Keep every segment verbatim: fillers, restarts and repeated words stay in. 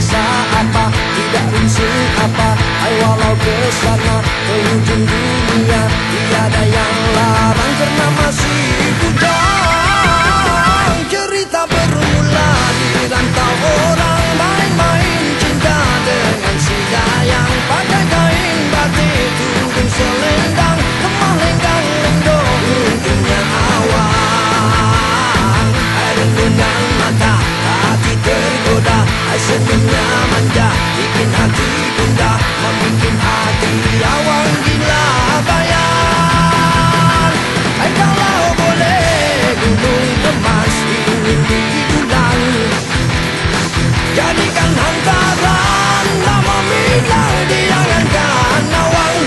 susah apa, tidak risih apa. Hai walau ke sana, ke ujung dunia, tiada yang larang karena masih bujang. Cerita bermula di rantau orang, main-main cinta dengan si dayang. Pakai kain batik tudung selendang, lemah lenggang lenggong untungnya awang. Hai renungan mata, hati tergoda, hai senyumnya manja, bikin hati bunda, membikin hati awang gila bayang. Hai kalau boleh gunung emas ingin diulang, jadikan hantaran nama Minang diangankan awang.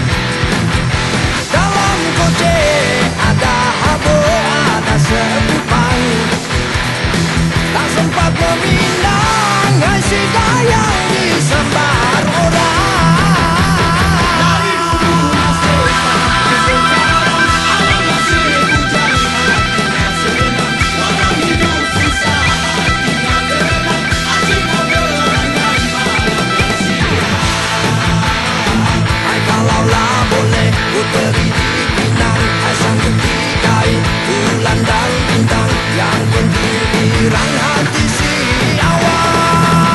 Dalam koce ada habo, ada sepupang, tak sempat meminang, hai si dayang disambar orang. Dari dulu nasib sampai sekarang, awang masih bujang, hatinya senang. Orang hidup susah, hatinya tenang, asyik obrolan malam siang. Hai kalaulah boleh ku teri di Pinang, hai sanggup dikait bulan dan bintang, yang penting dirang hati si awang.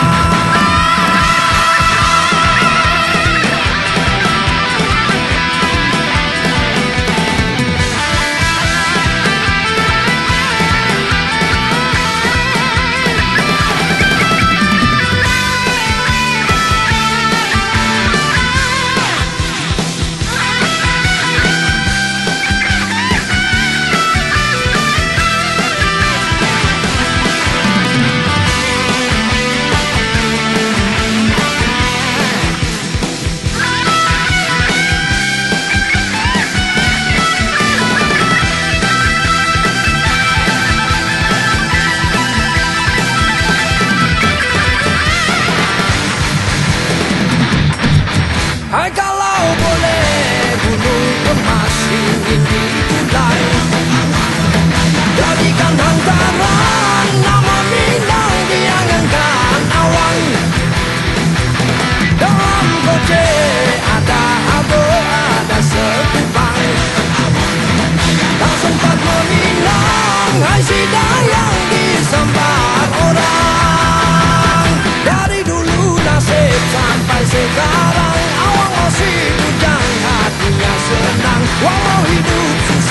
Hai kalau boleh gunung emas ingin ditulai, jadikan hantaran nama Minang diangankan awang. Dalam koce ada habo, ada sepupang, tak sempat meminang, hai si dayang disambar orang. Dari dulu nasib sampai sekarang, awang masih bujang, hatinya senang walau hidup susah.